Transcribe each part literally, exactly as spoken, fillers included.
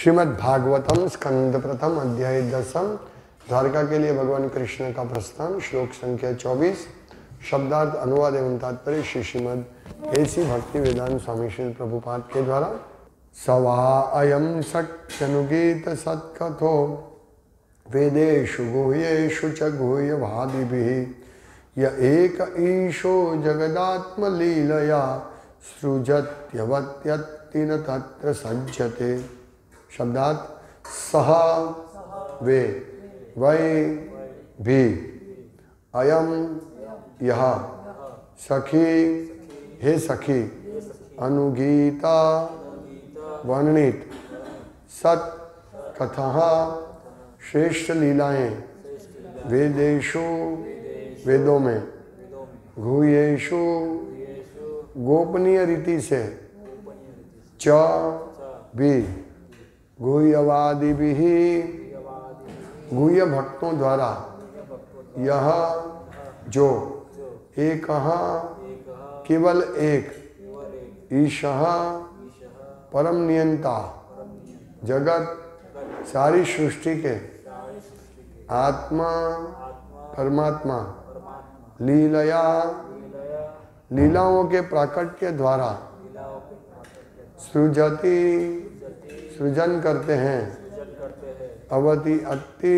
श्रीमद् भागवतम स्कंद प्रथम अध्याय दसम। द्वारका के लिए भगवान कृष्ण का प्रस्थान। श्लोक संख्या चौबीस। शब्दार्थ अनुवाद एवं तात्पर्य श्री श्रीमद् ऐसी भक्ति वेदांत स्वामी श्री प्रभुपाद के द्वारा। सवा अयम सत्यनुगीत सत्कथो वेदेषु गुह्येषु च गुह्यवादिभिः य एक ईशो जगदात्मलीलया सृजत्यवत्यत्ति न तत्र सज्जते। शब्दार्थ सह वे वै भी अयम यह सखी हे सखी अनुगीता वर्णित सत कथः श्रेष्ठ लीलाएं वेदेषु वेदों में गुह्येषु गोपनीय रीति से च भी गुह्यवादि भी गुह्य भक्तों द्वारा यह जो एक केवल एक ईशः परम नियंता जगत सारी सृष्टि के आत्मा परमात्मा लीलया लीलाओं के प्राकट्य द्वारा सृजति सृजन करते हैं अवति अति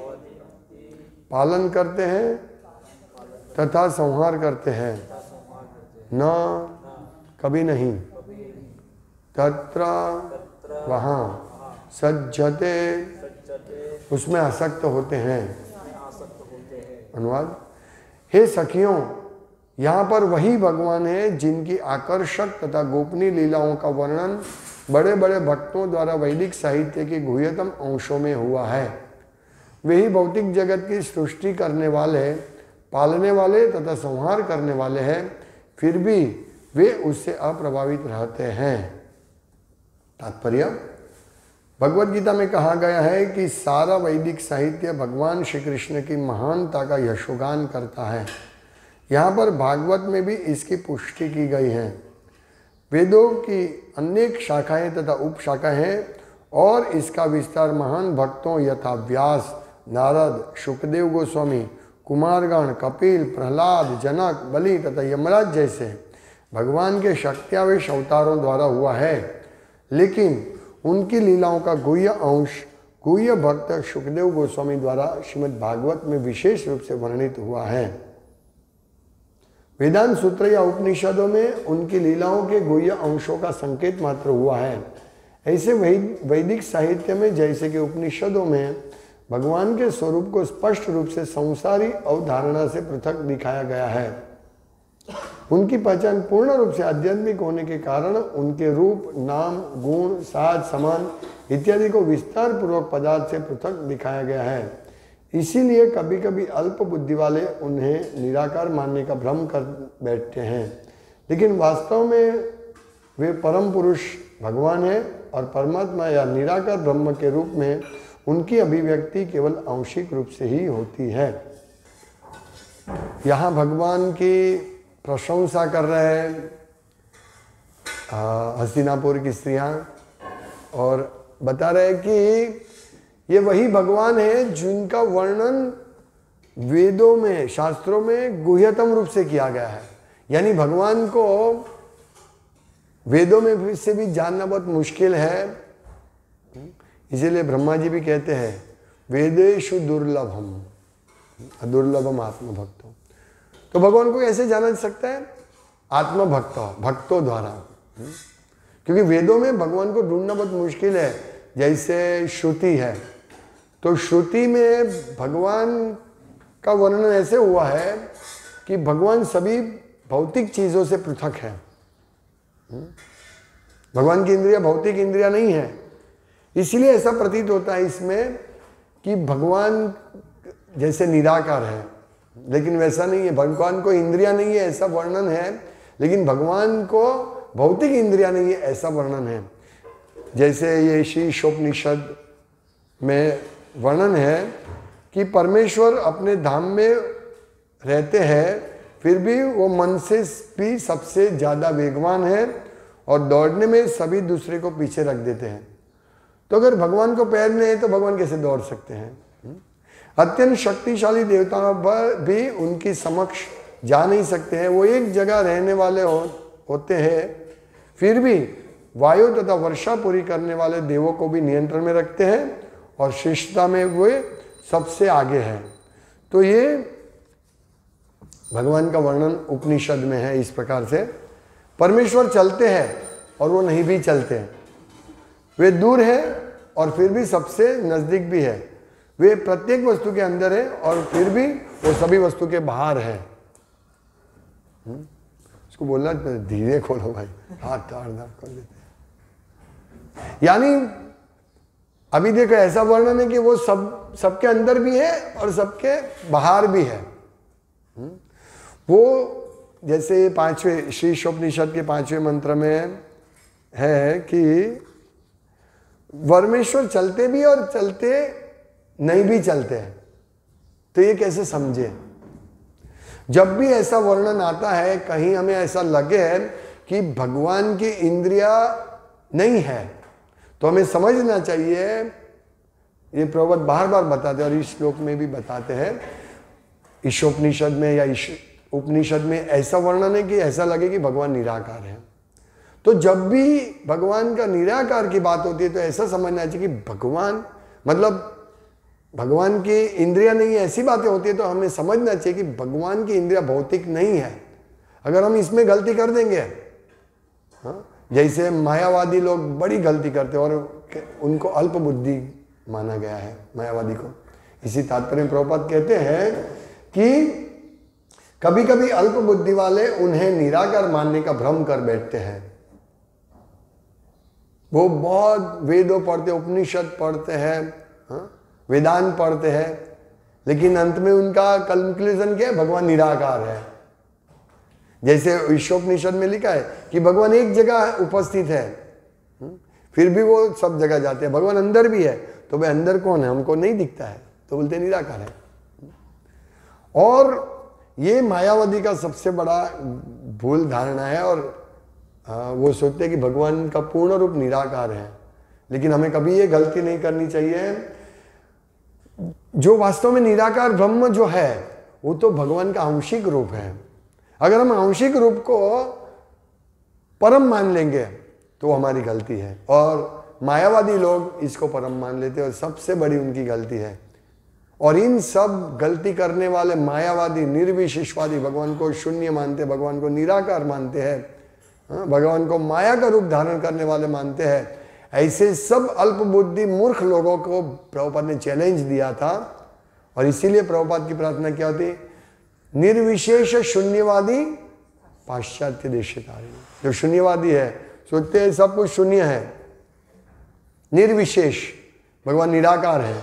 पालन करते हैं तथा संहार करते हैं न कभी नहीं तत्र वहाँ सज्जते उसमें आसक्त होते हैं। अनुवाद। हे सखियों, यहाँ पर वही भगवान है जिनकी आकर्षक तथा गोपनीय लीलाओं का वर्णन बड़े बड़े भक्तों द्वारा वैदिक साहित्य के गुह्यतम अंशों में हुआ है। वही भौतिक जगत की सृष्टि करने वाले, पालने वाले तथा संहार करने वाले हैं, फिर भी वे उससे अप्रभावित रहते हैं। तात्पर्य। भगवद गीता में कहा गया है कि सारा वैदिक साहित्य भगवान श्री कृष्ण की महानता का यशोगान करता है। यहाँ पर भागवत में भी इसकी पुष्टि की गई है। वेदों की अनेक शाखाएं तथा उपशाखाएं हैं और इसका विस्तार महान भक्तों यथा व्यास, नारद, शुकदेव गोस्वामी, कुमारगण, कपिल, प्रहलाद, जनक, बलि तथा यमराज जैसे भगवान के शक्त्यावेश अवतारों द्वारा हुआ है। लेकिन उनकी लीलाओं का गुह्य अंश गुह्य भक्त शुकदेव गोस्वामी द्वारा श्रीमद् भागवत में विशेष रूप से वर्णित हुआ है। वेदांत सूत्र या उपनिषदों में उनकी लीलाओं के गुह्य अंशों का संकेत मात्र हुआ है। ऐसे वैदिक साहित्य में जैसे कि उपनिषदों में भगवान के स्वरूप को स्पष्ट रूप से संसारी अवधारणा से पृथक दिखाया गया है। उनकी पहचान पूर्ण रूप से आध्यात्मिक होने के कारण उनके रूप, नाम, गुण, साज, समान इत्यादि को विस्तार पूर्वक पदार्थ से पृथक दिखाया गया है। इसीलिए कभी कभी अल्प बुद्धि वाले उन्हें निराकार मानने का भ्रम कर बैठते हैं, लेकिन वास्तव में वे परम पुरुष भगवान हैं और परमात्मा या निराकार ब्रह्म के रूप में उनकी अभिव्यक्ति केवल आंशिक रूप से ही होती है। यहाँ भगवान की प्रशंसा कर रहे हैं हस्तिनापुर की स्त्रियाँ और बता रहे हैं कि ये वही भगवान है जिनका वर्णन वेदों में, शास्त्रों में गुह्यतम रूप से किया गया है। यानी भगवान को वेदों में से भी जानना बहुत मुश्किल है। इसीलिए ब्रह्मा जी भी कहते हैं वेदेषु दुर्लभम दुर्लभम आत्मभक्तो। तो भगवान को कैसे जाना जा सकता है? आत्मभक्त भक्तों द्वारा, क्योंकि वेदों में भगवान को ढूंढना बहुत मुश्किल है। जैसे श्रुति है तो श्रुति में भगवान का वर्णन ऐसे हुआ है कि भगवान सभी भौतिक चीज़ों से पृथक है। भगवान की इंद्रिया भौतिक इंद्रिया नहीं है, इसलिए ऐसा प्रतीत होता है इसमें कि भगवान जैसे निराकार है, लेकिन वैसा नहीं है। भगवान को इंद्रिया नहीं है ऐसा वर्णन है, लेकिन भगवान को भौतिक इंद्रिया नहीं है ऐसा वर्णन है। जैसे ये ईशोपनिषद में वर्णन है कि परमेश्वर अपने धाम में रहते हैं, फिर भी वो मन से भी सबसे ज़्यादा वेगवान है और दौड़ने में सभी दूसरे को पीछे रख देते हैं। तो अगर भगवान को पैर नहीं है तो भगवान कैसे दौड़ सकते हैं? अत्यंत शक्तिशाली देवताओं पर भी उनकी समक्ष जा नहीं सकते हैं। वो एक जगह रहने वाले हो, होते हैं, फिर भी वायु तथा वर्षा पूरी करने वाले देवों को भी नियंत्रण में रखते हैं और श्रेष्ठता में वे सबसे आगे हैं। तो ये भगवान का वर्णन उपनिषद में है। इस प्रकार से परमेश्वर चलते हैं और वो नहीं भी चलते हैं, वे दूर है और फिर भी सबसे नजदीक भी है, वे प्रत्येक वस्तु के अंदर है और फिर भी वो सभी वस्तु के बाहर है। उसको बोलना धीरे खोलो भाई, हाथ ताड़ दाड़ कर देते हैं। यानी अभी देखो ऐसा वर्णन है कि वो सब सबके अंदर भी है और सबके बाहर भी है। वो जैसे पांचवें श्री ईशोपनिषद के पांचवें मंत्र में है कि परमेश्वर चलते भी और चलते नहीं भी चलते हैं। तो ये कैसे समझे? जब भी ऐसा वर्णन आता है, कहीं हमें ऐसा लगे कि भगवान की इंद्रिया नहीं है, तो हमें समझना चाहिए, ये प्रभुपाद बार बार बताते हैं और इस श्लोक में भी बताते हैं, ईशोपनिषद में या उपनिषद में ऐसा वर्णन है कि ऐसा लगे कि भगवान निराकार है। तो जब भी भगवान का निराकार की बात होती है तो ऐसा समझना चाहिए कि भगवान मतलब भगवान की इंद्रिया नहीं है, ऐसी बातें होती है तो हमें समझना चाहिए कि भगवान की इंद्रिया भौतिक नहीं है। अगर हम इसमें गलती कर देंगे, हाँ, जैसे मायावादी लोग बड़ी गलती करते हैं और उनको अल्प बुद्धि माना गया है मायावादी को। इसी तात्पर्य में प्रभुपाद कहते हैं कि कभी कभी अल्प बुद्धि वाले उन्हें निराकार मानने का भ्रम कर बैठते हैं। वो बहुत वेदों पढ़ते, उपनिषद पढ़ते हैं, हाँ, वेदांत पढ़ते हैं, लेकिन अंत में उनका कंक्लूजन क्या है? भगवान निराकार है। जैसे ईशोपनिषद में लिखा है कि भगवान एक जगह उपस्थित है, फिर भी वो सब जगह जाते हैं। भगवान अंदर भी है, तो वे अंदर कौन है? हमको नहीं दिखता है, तो बोलते निराकार है। और ये मायावादी का सबसे बड़ा भूल धारणा है और वो सोचते हैं कि भगवान का पूर्ण रूप निराकार है। लेकिन हमें कभी ये गलती नहीं करनी चाहिए। जो वास्तव में निराकार ब्रह्म जो है वो तो भगवान का आंशिक रूप है। अगर हम आंशिक रूप को परम मान लेंगे तो हमारी गलती है, और मायावादी लोग इसको परम मान लेते हैं और सबसे बड़ी उनकी गलती है। और इन सब गलती करने वाले मायावादी, निर्विशेषवादी भगवान को शून्य मानते, भगवान को निराकार मानते हैं, भगवान को माया का रूप धारण करने वाले मानते हैं। ऐसे सब अल्प बुद्धि मूर्ख लोगों को प्रभुपाद ने चैलेंज दिया था और इसीलिए प्रभुपाद की प्रार्थना क्या होती? निर्विशेष शून्यवादी पाश्चात्य देशतारी। जो शून्यवादी है, सोचते हैं सब कुछ शून्य है, निर्विशेष भगवान निराकार है।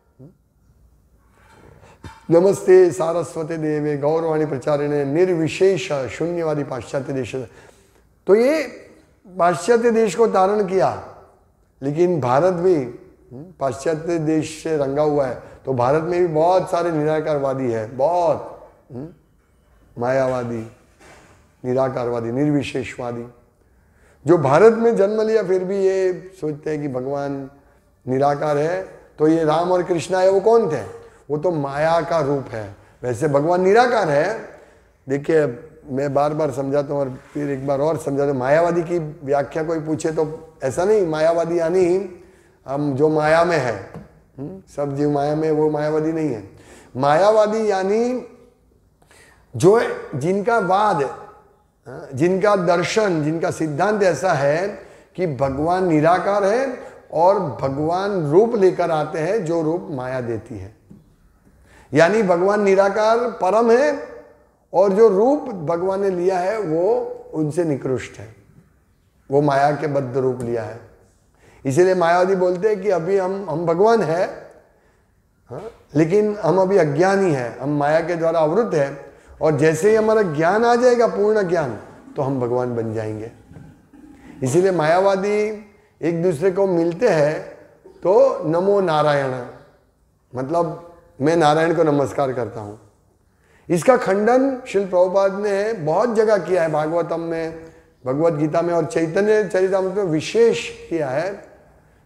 नमस्ते सारस्वती देवे गौरवाणी प्रचारिणे निर्विशेष शून्यवादी पाश्चात्य देश। तो ये पाश्चात्य देश को धारण किया, लेकिन भारत भी पाश्चात्य देश से रंगा हुआ है। तो भारत में भी बहुत सारे निराकारवादी है, बहुत मायावादी, निराकारवादी, निर्विशेषवादी, जो भारत में जन्म लिया फिर भी ये सोचते हैं कि भगवान निराकार है। तो ये राम और कृष्ण है, वो कौन थे? वो तो माया का रूप है। वैसे भगवान निराकार है। देखिए मैं बार बार समझाता हूँ और फिर एक बार और समझाता हूँ। मायावादी की व्याख्या कोई पूछे तो ऐसा नहीं, मायावादी यानी हम जो माया में है, सब जीव माया में, वो मायावादी नहीं है। मायावादी यानी जो जिनका वाद, जिनका दर्शन, जिनका सिद्धांत ऐसा है कि भगवान निराकार है और भगवान रूप लेकर आते हैं जो रूप माया देती है। यानी भगवान निराकार परम है और जो रूप भगवान ने लिया है वो उनसे निकृष्ट है, वो माया के बद्ध रूप लिया है। इसीलिए मायावादी बोलते हैं कि अभी हम हम भगवान है, हाँ, लेकिन हम अभी अज्ञानी है, हम माया के द्वारा आवृत है, और जैसे ही हमारा ज्ञान आ जाएगा, पूर्ण ज्ञान, तो हम भगवान बन जाएंगे। इसीलिए मायावादी एक दूसरे को मिलते हैं तो नमो नारायण, मतलब मैं नारायण को नमस्कार करता हूँ। इसका खंडन श्रील प्रभुपाद ने बहुत जगह किया है, भागवतम में, भगवत गीता में और चैतन्य चरितामृत में विशेष किया है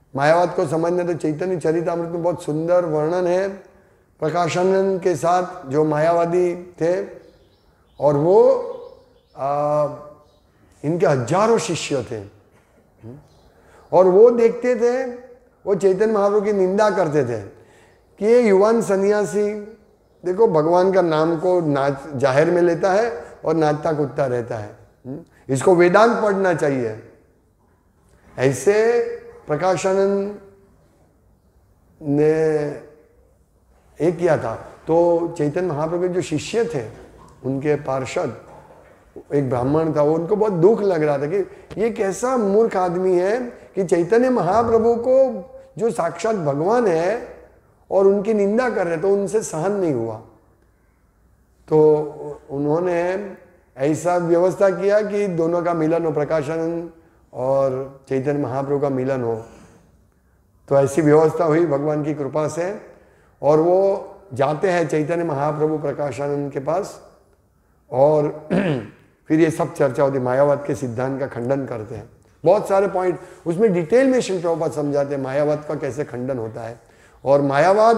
मायावाद को समझने तो चैतन्य चरितामृत में बहुत सुंदर वर्णन है प्रकाशानंद के साथ जो मायावादी थे, और वो आ, इनके हजारों शिष्य थे, और वो देखते थे, वो चैतन्य महाप्रभु की निंदा करते थे कि ये युवान सन्यासी देखो भगवान का नाम को नाच जाहिर में लेता है और नाचता कूदता रहता है, इसको वेदांत पढ़ना चाहिए। ऐसे प्रकाशानंद ने एक किया था। तो चैतन्य महाप्रभु के जो शिष्य थे, उनके पार्षद, एक ब्राह्मण था, वो उनको बहुत दुख लग रहा था कि ये कैसा मूर्ख आदमी है कि चैतन्य महाप्रभु को जो साक्षात भगवान है और उनकी निंदा कर रहे, तो उनसे सहन नहीं हुआ। तो उन्होंने ऐसा व्यवस्था किया कि दोनों का मिलन हो, प्रकाशानंद और चैतन्य महाप्रभु का मिलन हो। तो ऐसी व्यवस्था हुई भगवान की कृपा से, और वो जाते हैं चैतन्य महाप्रभु प्रकाशानंद के पास, और फिर ये सब चर्चा होती, मायावाद के सिद्धांत का खंडन करते हैं। बहुत सारे पॉइंट उसमें डिटेल में श्री प्रभुपाद समझाते हैं मायावाद का कैसे खंडन होता है। और मायावाद,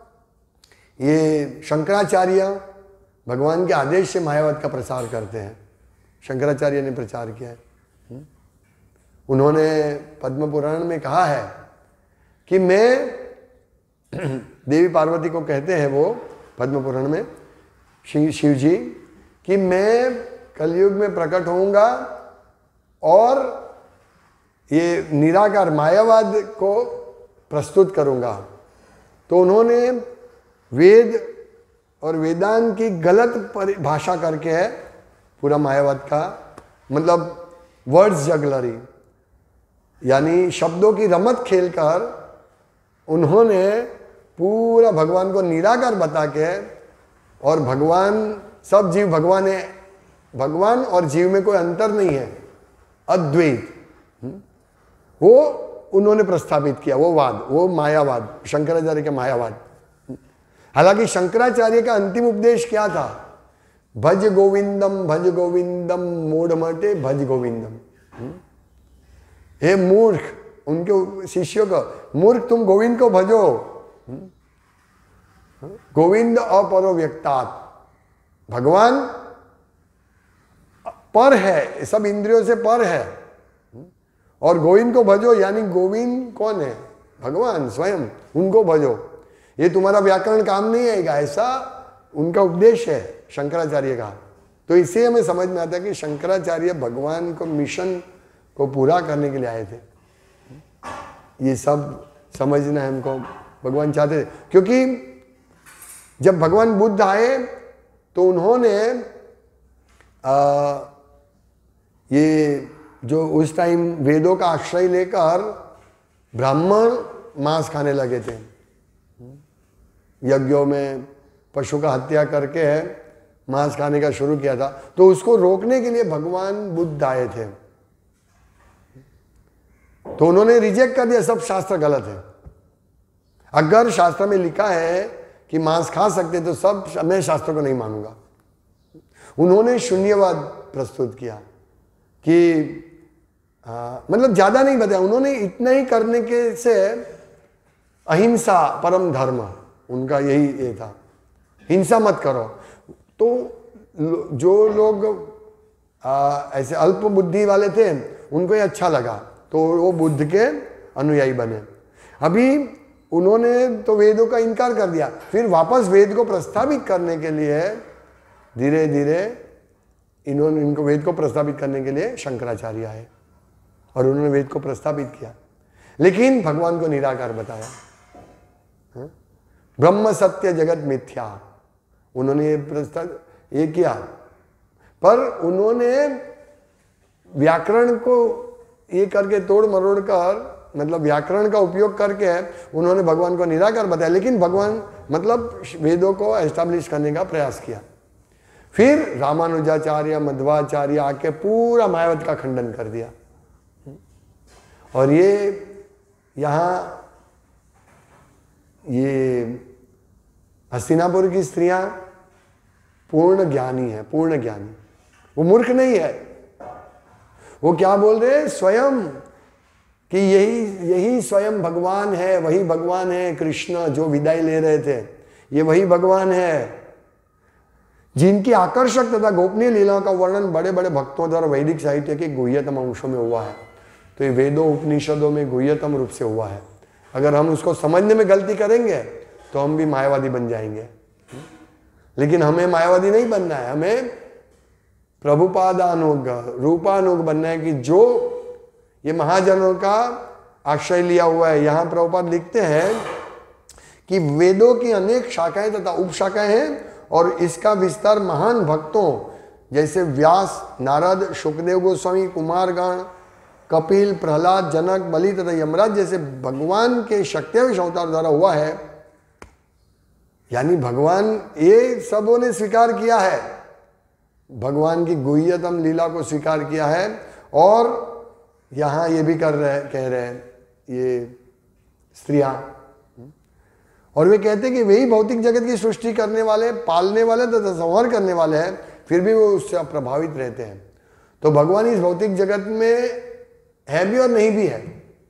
ये शंकराचार्य भगवान के आदेश से मायावाद का प्रसार करते हैं, शंकराचार्य ने प्रचार किया है। उन्होंने पद्म पुराण में कहा है कि मैं, देवी पार्वती को कहते हैं वो पद्म पुराण में शिव शिव जी, कि मैं कलयुग में प्रकट होऊंगा और ये निराकार मायावाद को प्रस्तुत करूंगा। तो उन्होंने वेद और वेदांत की गलत परिभाषा करके है पूरा मायावाद का, मतलब वर्ड्स जगलरी, यानी शब्दों की रमत खेलकर उन्होंने पूरा भगवान को निराकार बता के, और भगवान, सब जीव भगवान है, भगवान और जीव में कोई अंतर नहीं है, अद्वैत, वो उन्होंने प्रस्तावित किया, वो वाद, वो मायावाद, शंकराचार्य के मायावाद। हालांकि शंकराचार्य का अंतिम उपदेश क्या था? भज गोविंदम भज गोविंदम मूढ़ मटे भज गोविंदम। हे मूर्ख, उनके शिष्यों को, मूर्ख तुम गोविंद को भजो। गोविंद अपरो व्यक्तात्, भगवान पर है, सब इंद्रियों से पर है, और गोविंद को भजो, यानी गोविंद कौन है? भगवान स्वयं, उनको भजो। ये तुम्हारा व्याकरण काम नहीं आएगा, ऐसा उनका उपदेश है शंकराचार्य का। तो इससे हमें समझ में आता है कि शंकराचार्य भगवान को मिशन को पूरा करने के लिए आए थे। ये सब समझना है हमको, भगवान चाहते थे, क्योंकि जब भगवान बुद्ध आए तो उन्होंने आ, ये जो उस टाइम वेदों का आश्रय लेकर ब्राह्मण मांस खाने लगे थे, यज्ञों में पशु का हत्या करके मांस खाने का शुरू किया था, तो उसको रोकने के लिए भगवान बुद्ध आए थे। तो उन्होंने रिजेक्ट कर दिया, सब शास्त्र गलत है। अगर शास्त्र में लिखा है कि मांस खा सकते तो सब, मैं शास्त्र को नहीं मानूंगा। उन्होंने शून्यवाद प्रस्तुत किया कि आ, मतलब ज्यादा नहीं बताया, उन्होंने इतना ही करने के से अहिंसा परम धर्म, उनका यही ये था, हिंसा मत करो। तो जो लोग आ, ऐसे अल्प बुद्धि वाले थे उनको ये अच्छा लगा, तो वो बुद्ध के अनुयायी बने। अभी उन्होंने तो वेदों का इनकार कर दिया, फिर वापस वेद को प्रस्तावित करने के लिए धीरे धीरे इन्होंने इनको वेद को प्रस्तावित करने के लिए शंकराचार्य आए और उन्होंने वेद को प्रस्तावित किया, लेकिन भगवान को निराकार बताया। हा? ब्रह्म सत्य जगत मिथ्या, उन्होंने ये प्रस्ताव ये किया, पर उन्होंने व्याकरण को ये करके तोड़ मरोड़ कर, मतलब व्याकरण का उपयोग करके उन्होंने भगवान को निराकार बताया, लेकिन भगवान मतलब वेदों को एस्टैब्लिश करने का प्रयास किया। फिर रामानुजाचार्य मध्वाचार्य आके पूरा मायावाद का खंडन कर दिया। और ये यहाँ ये हस्तिनापुर की स्त्रियां पूर्ण ज्ञानी है, पूर्ण ज्ञानी, वो मूर्ख नहीं है। वो क्या बोल रहे हैं? स्वयं कि यही यही स्वयं भगवान है, वही भगवान है कृष्ण जो विदाई ले रहे थे, ये वही भगवान है जिनकी आकर्षक तथा गोपनीय लीलाओं का वर्णन बड़े बड़े भक्तों द्वारा वैदिक साहित्य के गुह्यतम अंशों में हुआ है। तो ये वेदों उपनिषदों में गुह्यतम रूप से हुआ है। अगर हम उसको समझने में गलती करेंगे तो हम भी मायावादी बन जाएंगे, लेकिन हमें मायावादी नहीं बनना है, हमें प्रभुपादानुग रूपानुग बनना है कि जो ये महाजनों का आश्रय लिया हुआ है। यहां प्रभुपाद लिखते हैं कि वेदों की अनेक शाखाएं तथा उपशाखाएं हैं और इसका विस्तार महान भक्तों जैसे व्यास, नारद, शुकदेव गोस्वामी, कुमारगण, कपिल, प्रहलाद, जनक, बलि तथा यमराज जैसे भगवान के शक्तिविश अवतार द्वारा हुआ है। यानी भगवान ये सबों ने स्वीकार किया है, भगवान की गुह्यतम लीला को स्वीकार किया है। और यहाँ ये भी कर रहे कह रहे हैं ये स्त्रियां, और वे कहते हैं कि वही भौतिक जगत की सृष्टि करने वाले, पालने वाले तथा संहार करने वाले हैं, फिर भी वो उससे प्रभावित रहते हैं। तो भगवान इस भौतिक जगत में है भी और नहीं भी है।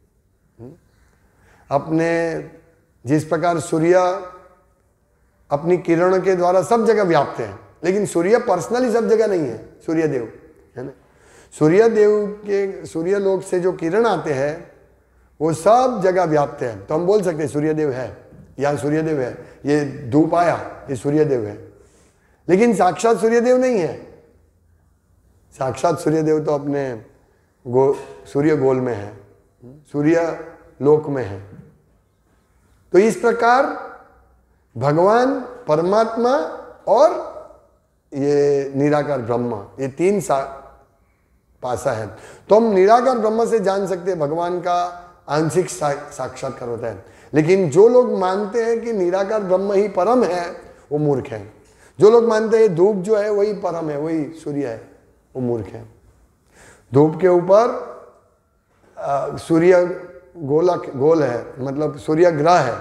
अपने जिस प्रकार सूर्य अपनी किरणों के द्वारा सब जगह व्याप्त है, लेकिन सूर्य पर्सनली सब जगह नहीं है। सूर्य देव है ना, सूर्य देव के सूर्य लोक से जो किरण आते हैं वो सब जगह व्याप्त है। तो हम बोल सकते हैं सूर्य देव है, यहाँ सूर्यदेव है, ये धूप आया ये सूर्यदेव है, लेकिन साक्षात सूर्यदेव नहीं है। साक्षात सूर्यदेव तो अपने गो सूर्य गोल में है, सूर्य लोक में है। तो इस प्रकार भगवान, परमात्मा और ये निराकार ब्रह्म, ये तीन सा पासा है। तो हम निराकार ब्रह्म से जान सकते हैं भगवान का आंशिक साक्षात्कार होता है। लेकिन जो लोग मानते हैं कि निराकार ब्रह्म ही परम है वो मूर्ख है। जो लोग मानते हैं धूप जो है वही परम है, वही सूर्य है, वो मूर्ख है। धूप के ऊपर सूर्य गोलक गोल है, मतलब सूर्य ग्रह है,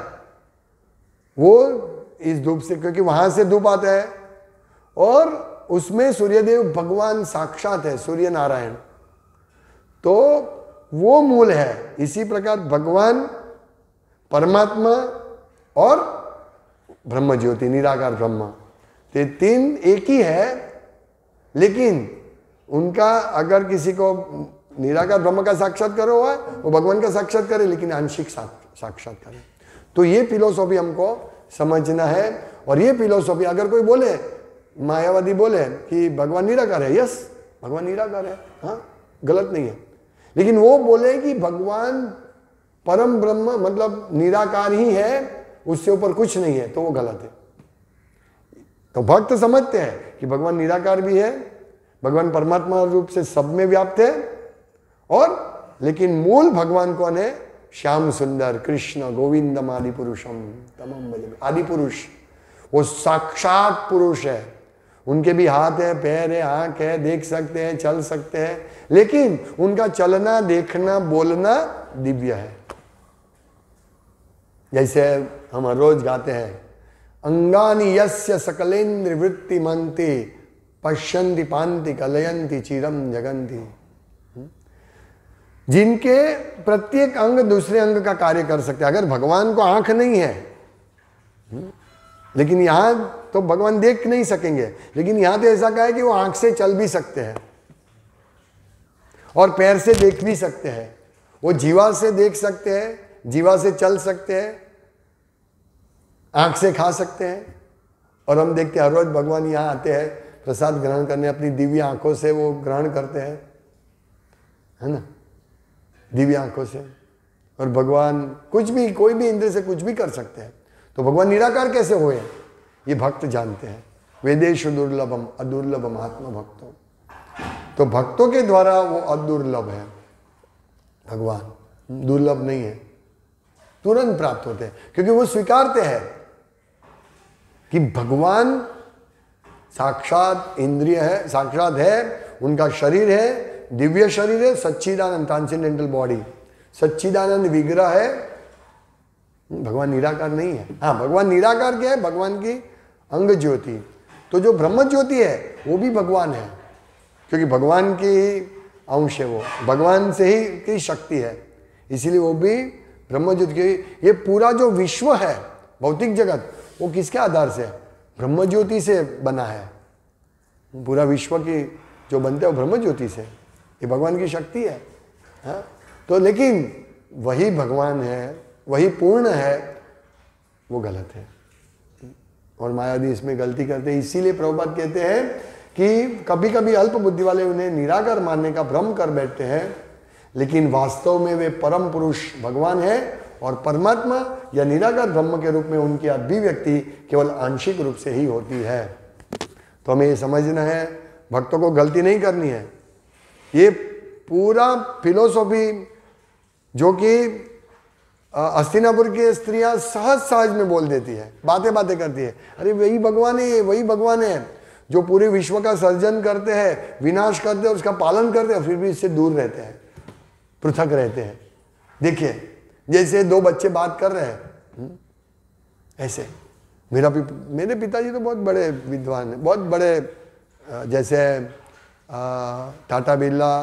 वो इस धूप से, क्योंकि वहां से धूप आता है और उसमें सूर्यदेव भगवान साक्षात है, सूर्य नारायण, तो वो मूल है। इसी प्रकार भगवान, परमात्मा और ब्रह्म ज्योति, निराकार ब्रह्म, ये तीन एक ही है। लेकिन उनका अगर किसी को निराकार ब्रह्म का साक्षात्कार हुआ है वो भगवान का साक्षात करे, लेकिन आंशिक साक्षात्कार है। तो ये फिलोसॉफी हमको समझना है। और ये फिलोसॉफी अगर कोई बोले, मायावादी बोले कि भगवान निराकार है, यस भगवान निराकार है, हाँ गलत नहीं है, लेकिन वो बोले कि भगवान परम ब्रह्म मतलब निराकार ही है, उससे ऊपर कुछ नहीं है, तो वो गलत है। तो भक्त समझते हैं कि भगवान निराकार भी है, भगवान परमात्मा रूप से सब में व्याप्त है, और लेकिन मूल भगवान कौन है? श्याम सुंदर कृष्ण गोविंदम आदि पुरुषम तमम भजे। आदि पुरुष वो साक्षात पुरुष है, उनके भी हाथ है, पैर है, आंख है, देख सकते हैं, चल सकते हैं, लेकिन उनका चलना, देखना, बोलना दिव्य है। जैसे हम रोज गाते हैं, अंगानि यस्य सकलेन्द्र वृत्ति मंति पश्यन्ति पान्ति कलयन्ति चिरम जगन्ति। जिनके प्रत्येक अंग दूसरे अंग का कार्य कर सकते हैं। अगर भगवान को आंख नहीं है, लेकिन यहां तो भगवान देख नहीं सकेंगे, लेकिन यहां तो ऐसा कहा है कि वो आंख से चल भी सकते हैं और पैर से देख भी सकते हैं, वो जीवा से देख सकते हैं, जीवा से चल सकते हैं, आंख से खा सकते हैं। और हम देखते हैं हर रोज भगवान यहाँ आते हैं प्रसाद ग्रहण करने, अपनी दिव्य आंखों से वो ग्रहण करते हैं, है ना, दिव्य आंखों से। और भगवान कुछ भी, कोई भी इंद्र से कुछ भी कर सकते हैं। तो भगवान निराकार कैसे हुए ये भक्त जानते हैं। वेदेशु दुर्लभम अदुर्लभम आत्मा भक्तों, तो भक्तों के द्वारा वो अदुर्लभ है, भगवान दुर्लभ नहीं है, तुरंत प्राप्त होते हैं, क्योंकि वो स्वीकारते हैं कि भगवान साक्षात इंद्रिय है, साक्षात है, उनका शरीर है, दिव्य शरीर है, सच्चिदानंद ट्रांसेंडेंटल बॉडी, सच्चिदानंद विग्रह है। भगवान निराकार नहीं है। हाँ, भगवान निराकार क्या है? भगवान की अंग ज्योति। तो जो ब्रह्म ज्योति है वो भी भगवान है, क्योंकि भगवान की अंश है, वो भगवान से ही की शक्ति है, इसीलिए वो भी ब्रह्म ज्योति के, ये पूरा जो विश्व है भौतिक जगत वो किसके आधार से है? ब्रह्म ज्योति से बना है। पूरा विश्व की जो बनते हैं वो ब्रह्म ज्योति से, ये भगवान की शक्ति है, हाँ? तो लेकिन वही भगवान है, वही पूर्ण है, वो गलत है और मायावादी इसमें गलती करते हैं। इसीलिए प्रभुपाद कहते हैं कि कभी कभी अल्प बुद्धि वाले उन्हें निराकार मानने का भ्रम कर बैठते हैं, लेकिन वास्तव में वे परम पुरुष भगवान है और परमात्मा या निराकार ब्रह्म के रूप में उनकी अभिव्यक्ति केवल आंशिक रूप से ही होती है। तो हमें ये समझना है, भक्तों को गलती नहीं करनी है। ये पूरा फिलोसॉफी जो कि हस्तिनापुर की स्त्रियां सहज सहज में बोल देती है, बातें बातें करती है, अरे वही भगवान है, वही भगवान है जो पूरे विश्व का सर्जन करते हैं, विनाश करते हैं, उसका पालन करते हैं, फिर भी इससे दूर रहते हैं, पृथक रहते हैं। देखिए जैसे दो बच्चे बात कर रहे हैं ऐसे, मेरा भी मेरे पिताजी तो बहुत बड़े विद्वान हैं, बहुत बड़े, जैसे टाटा बिरला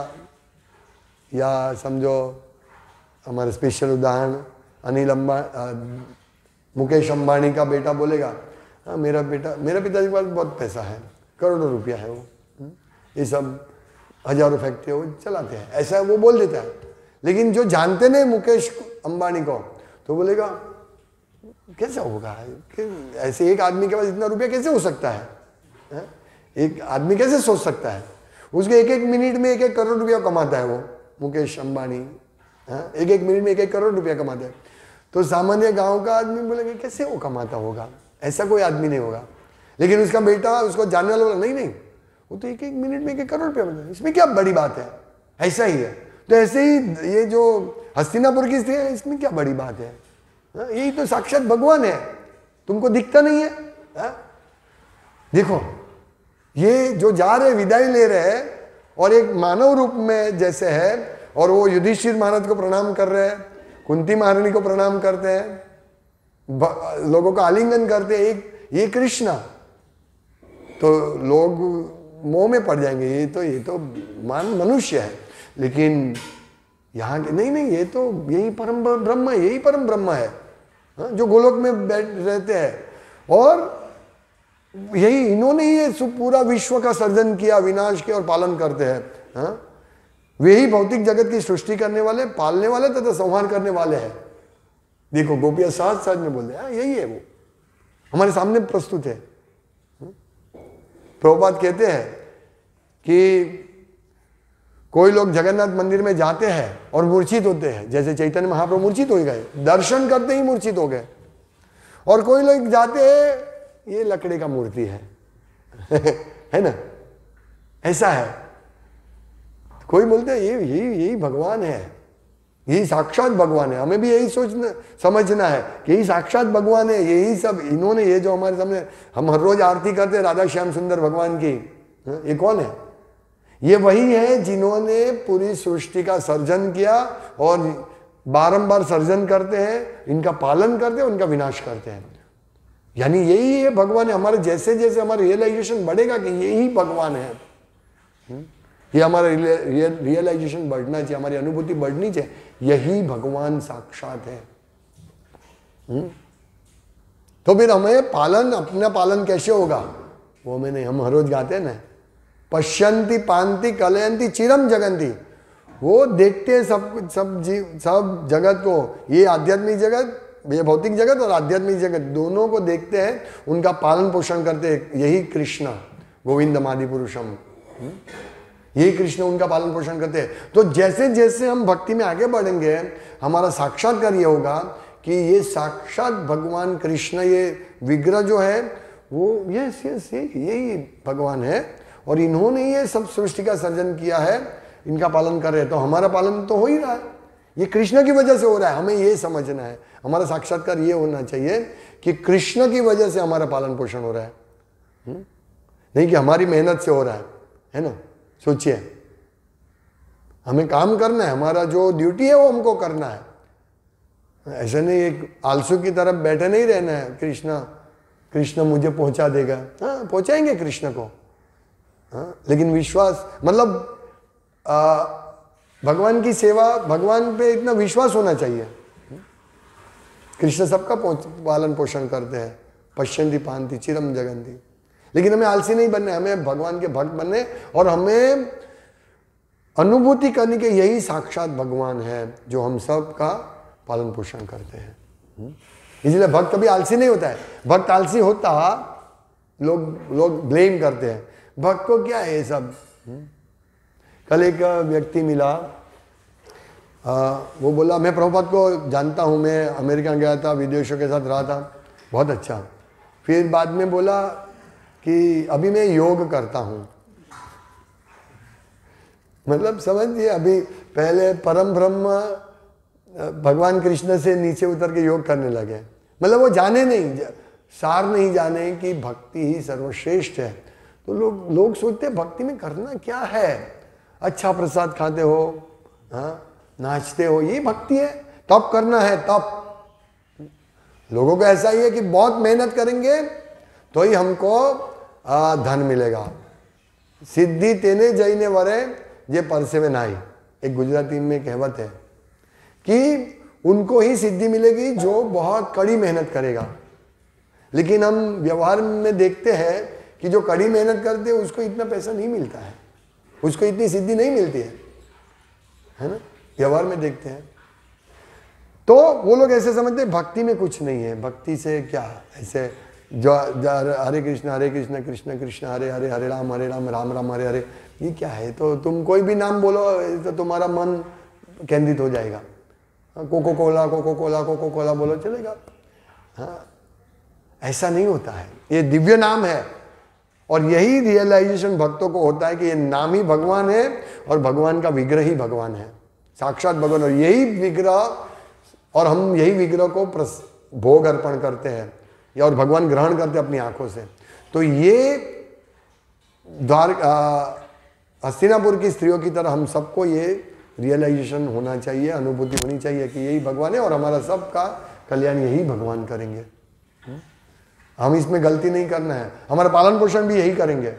या समझो हमारे स्पेशल उदाहरण अनिल अंबानी, मुकेश अंबानी का बेटा बोलेगा, हाँ मेरा बेटा, मेरा पिताजी के पास बहुत पैसा है, करोड़ों रुपया है, वो ये सब हजारों फैक्ट्री वो चलाते हैं, ऐसा वो बोल देता है। लेकिन जो जानते नहीं मुकेश अंबानी को, तो बोलेगा कैसे होगा, ऐसे एक आदमी के पास इतना रुपया कैसे हो सकता है, है? एक आदमी कैसे सोच सकता है, उसके एक एक मिनट में एक एक करोड़ रुपया कमाता है वो मुकेश अंबानी, हाँ? एक एक मिनट में एक एक करोड़ रुपया कमाता है। तो सामान्य गांव का आदमी बोलेगा कैसे वो कमाता होगा, ऐसा कोई आदमी नहीं होगा। लेकिन उसका बेटा उसको जानने वाला बोला नहीं नहीं वो तो एक एक मिनट में एक एक करोड़ रुपया बनता है, इसमें क्या बड़ी बात है, ऐसा ही है। तो ऐसे ही ये जो हस्तिनापुर की स्त्री है, इसमें क्या बड़ी बात है, हाँ? यही तो साक्षात भगवान है, तुमको दिखता नहीं है, हाँ? देखो ये जो जा रहे विदाई ले रहे हैं और एक मानव रूप में जैसे है, और वो युधिष्ठिर महाराज को प्रणाम कर रहे हैं, कुंती महारानी को प्रणाम करते हैं, लोगों का आलिंगन करते हैं, एक ये कृष्णा, तो लोग मोह में पड़ जाएंगे, ये तो ये तो मान मनुष्य है। लेकिन यहाँ के नहीं नहीं ये तो यही परम ब्रह्म है, यही परम ब्रह्म है, हाँ? जो गोलोक में बैठ रहते हैं, और यही इन्होंने ही पूरा विश्व का सर्जन किया, विनाश किया और पालन करते हैं, हाँ? वे ही भौतिक जगत की सृष्टि करने वाले, पालने वाले तथा संहार करने वाले हैं। देखो गोपियां साथ साथ में बोल रहे हैं, यही है, वो हमारे सामने प्रस्तुत है। प्रभुपाद कहते हैं कि कोई लोग जगन्नाथ मंदिर में जाते हैं और मूर्छित होते हैं, जैसे चैतन्य महाप्रभु मूर्छित हो गए, दर्शन करते ही मूर्छित हो गए। और कोई लोग जाते हैं, ये लकड़ी का मूर्ति है है ना, ऐसा है। कोई बोलते हैं ये यही यही भगवान है, यही साक्षात भगवान है। हमें भी यही सोचना समझना है कि यही साक्षात भगवान है, यही सब इन्होंने, ये जो हमारे सामने हम हर रोज आरती करते हैं राधा श्याम सुंदर भगवान की, ये कौन है? ये वही है जिन्होंने पूरी सृष्टि का सर्जन किया और बारंबार सर्जन करते हैं, इनका पालन करते हैं, उनका विनाश करते हैं। यानी यही है भगवान है। हमारे जैसे जैसे हमारा रियलाइजेशन बढ़ेगा कि यही भगवान है, ये हमारा रियलाइजेशन बढ़ना चाहिए, हमारी अनुभूति बढ़नी चाहिए, यही भगवान साक्षात है। हुँ? तो फिर हमें पालन, अपना पालन कैसे होगा वो हमें नहीं, हम हर रोज गाते हैं ना, पश्यंती पांति कलयंती चिरम जगंती, वो देखते हैं सब सब जीव सब जगत को, ये आध्यात्मिक जगत, ये भौतिक जगत और आध्यात्मिक जगत दोनों को देखते हैं, उनका पालन पोषण करते हैं, यही कृष्ण गोविंदम आदि पुरुषम, यही कृष्ण उनका पालन पोषण करते हैं। तो जैसे जैसे हम भक्ति में आगे बढ़ेंगे, हमारा साक्षात्कार ये होगा कि ये साक्षात भगवान कृष्ण, ये विग्रह जो है वो यस यस यही भगवान है और इन्होंने ये सब सृष्टि का सर्जन किया है, इनका पालन कर रहे हैं। तो हमारा पालन तो हो ही रहा है, ये कृष्ण की वजह से हो रहा है। हमें ये समझना है, हमारा साक्षात्कार ये होना चाहिए कि कृष्ण की वजह से हमारा पालन पोषण हो रहा है, हुँ? नहीं कि हमारी मेहनत से हो रहा है, है ना। सोचिए, हमें काम करना है, हमारा जो ड्यूटी है वो हमको करना है, ऐसा नहीं एक आलसू की तरफ बैठे नहीं रहना है, कृष्ण कृष्ण मुझे पहुंचा देगा। हाँ पहुंचाएंगे कृष्ण को, हाँ, लेकिन विश्वास मतलब आ, भगवान की सेवा, भगवान पे इतना विश्वास होना चाहिए। कृष्ण सबका पालन पोषण करते हैं, पश्यंती पांति चिरम जगंती। लेकिन हमें आलसी नहीं बनना, हमें भगवान के भक्त बनने और हमें अनुभूति करने के यही साक्षात भगवान है जो हम सब का पालन पोषण करते हैं। इसलिए भक्त कभी आलसी नहीं होता है। भक्त आलसी होता लोग लोग ब्लेम करते हैं, भक्त को क्या है ये सब। कल एक व्यक्ति मिला, आ, वो बोला मैं प्रभुपाद को जानता हूँ, मैं अमेरिका गया था, विदेशों के साथ रहा था, बहुत अच्छा। फिर बाद में बोला कि अभी मैं योग करता हूँ। मतलब समझिए, अभी पहले परम ब्रह्म भगवान कृष्ण से नीचे उतर के योग करने लगे। मतलब वो जाने नहीं, सार नहीं जाने कि भक्ति ही सर्वश्रेष्ठ है। तो लोग लोग सोचते हैं भक्ति में करना क्या है, अच्छा प्रसाद खाते हो, हाँ नाचते हो, ये भक्ति है। तप करना है, तप। लोगों को ऐसा ही है कि बहुत मेहनत करेंगे तो ही हमको आ, धन मिलेगा। सिद्धि तेने जईने वरे जे परसे में नाई, एक गुजराती में कहावत है कि उनको ही सिद्धि मिलेगी जो बहुत कड़ी मेहनत करेगा। लेकिन हम व्यवहार में देखते हैं कि जो कड़ी मेहनत करते हैं उसको इतना पैसा नहीं मिलता है, उसको इतनी सिद्धि नहीं मिलती है, है ना। व्यवहार में देखते हैं तो वो लोग ऐसे समझते हैं भक्ति में कुछ नहीं है, भक्ति से क्या, ऐसे जो हरे कृष्ण हरे कृष्ण कृष्ण कृष्ण हरे हरे हरे राम हरे राम राम राम हरे हरे, ये क्या है। तो तुम कोई भी नाम बोलो तो तुम्हारा मन केंद्रित हो जाएगा। Coca Cola Coca Cola Coca Cola बोलो चलेगा। हाँ, ऐसा नहीं होता है। ये दिव्य नाम है और यही रियलाइजेशन भक्तों को होता है कि ये नाम ही भगवान है और भगवान का विग्रह ही भगवान है, साक्षात भगवान। और यही विग्रह, और हम यही विग्रह को भोग अर्पण करते हैं या और भगवान ग्रहण करते हैं अपनी आंखों से। तो ये द्वार हस्तिनापुर की स्त्रियों की तरह हम सबको ये रियलाइजेशन होना चाहिए, अनुभूति होनी चाहिए कि यही भगवान है और हमारा सबका कल्याण यही भगवान करेंगे। हम इसमें गलती नहीं करना है, हमारा पालन पोषण भी यही करेंगे।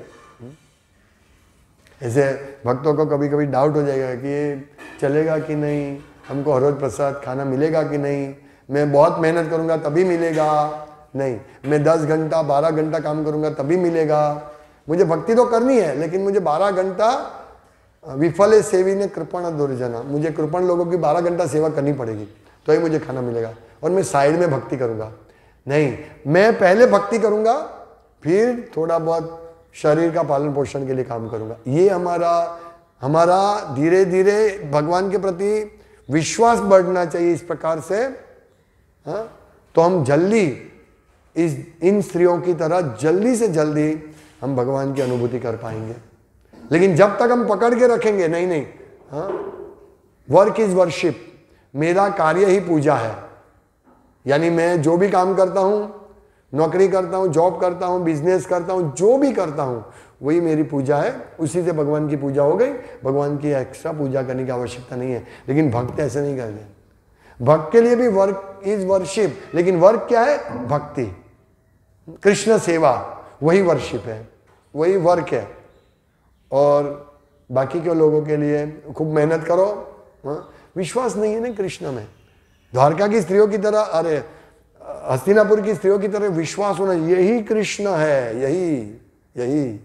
ऐसे भक्तों को कभी कभी डाउट हो जाएगा कि ये चलेगा कि नहीं, हमको हर रोज प्रसाद खाना मिलेगा कि नहीं, मैं बहुत मेहनत करूंगा तभी मिलेगा, नहीं मैं दस घंटा बारह घंटा काम करूंगा तभी मिलेगा। मुझे भक्ति तो करनी है लेकिन मुझे बारह घंटा विफले सेवी ने कृपण दुर्जना, मुझे कृपण लोगों की बारह घंटा सेवा करनी पड़ेगी तो ही मुझे खाना मिलेगा और मैं साइड में भक्ति करूंगा। नहीं, मैं पहले भक्ति करूंगा फिर थोड़ा बहुत शरीर का पालन पोषण के लिए काम करूंगा। ये हमारा हमारा धीरे धीरे भगवान के प्रति विश्वास बढ़ना चाहिए इस प्रकार से। हाँ, तो हम जल्दी इस इन स्त्रियों की तरह जल्दी से जल्दी हम भगवान की अनुभूति कर पाएंगे। लेकिन जब तक हम पकड़ के रखेंगे नहीं नहीं, हाँ, वर्क इज वर्शिप, मेरा कार्य ही पूजा है, यानी मैं जो भी काम करता हूं, नौकरी करता हूं, जॉब करता हूं, बिजनेस करता हूं, जो भी करता हूं वही मेरी पूजा है, उसी से भगवान की पूजा हो गई। भगवान की एक्स्ट्रा पूजा करने की आवश्यकता नहीं है। लेकिन भक्त ऐसे नहीं करते। भक्त के लिए भी वर्क इज वर्शिप, लेकिन वर्क क्या है? भक्ति, कृष्ण सेवा, वही वर्शिप है, वही वर्क है। और बाकी के लोगों के लिए खूब मेहनत करो, हाँ? विश्वास नहीं है ना कृष्ण में। द्वारका की स्त्रियों की तरह, अरे हस्तिनापुर की स्त्रियों की तरह विश्वास होना, यही कृष्ण है, यही यही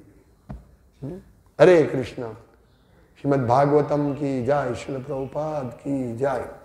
हरे कृष्ण। श्रीमद् भागवतम की जय, श्रील प्रभुपाद की जय।